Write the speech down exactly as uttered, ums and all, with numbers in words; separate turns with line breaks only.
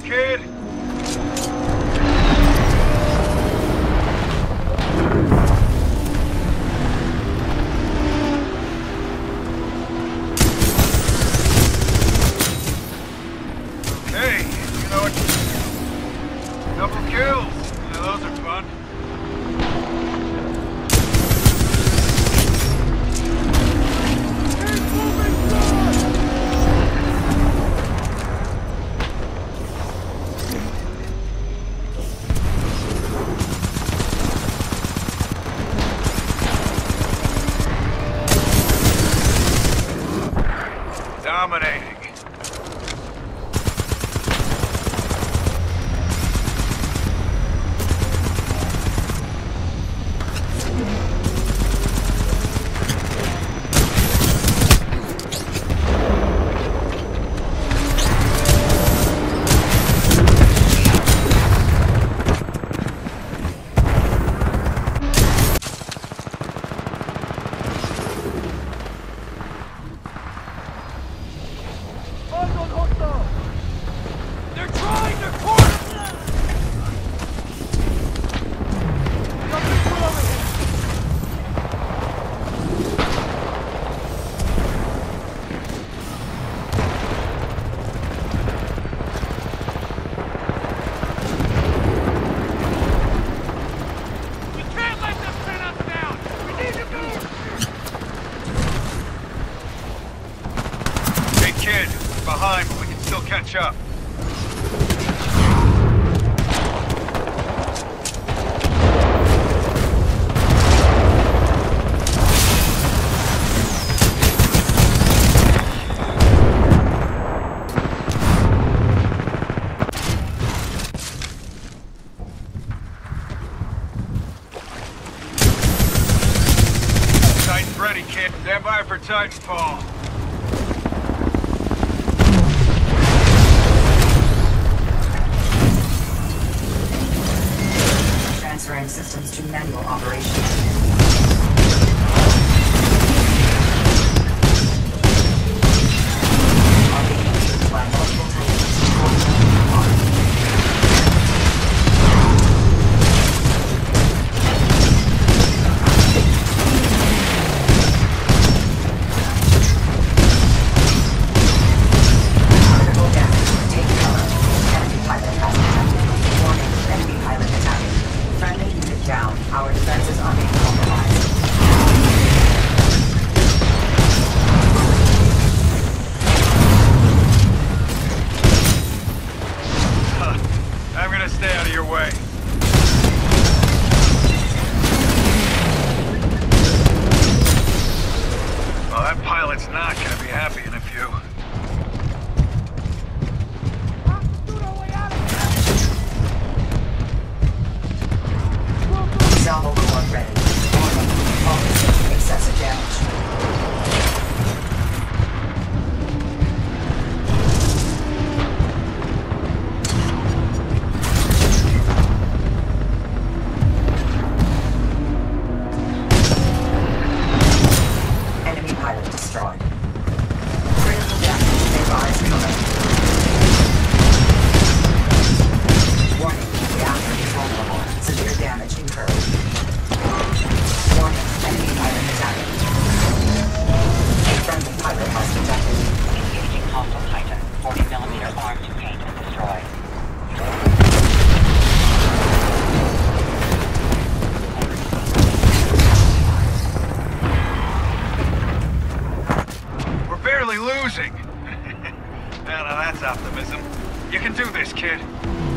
kid? Okay, you know what? Double kills. Yeah, those are fun. Dominating. They're trying to corner! We can't let them pin us down! We need to move! Hey kid, we're behind, but we can still catch up. Titan's ready, kid. Stand by for Titanfall.
Transferring systems to manual operations. Down. Our defenses are being compromised.
Huh. I'm gonna stay out of your way. Well, that pilot's not gonna be happy in a few.
Salvo core ready. Warning. Excessive damage. Enemy pilot destroyed. Critical damage. Device coming. Warning. Reactor is vulnerable. Severe damage incurred. Warning, enemy pilot attacking. A friendly pilot was detected. Engaging hostile Titan. forty millimeter arm to paint and destroy.
We're barely losing. Now, now that's optimism. You can do this, kid.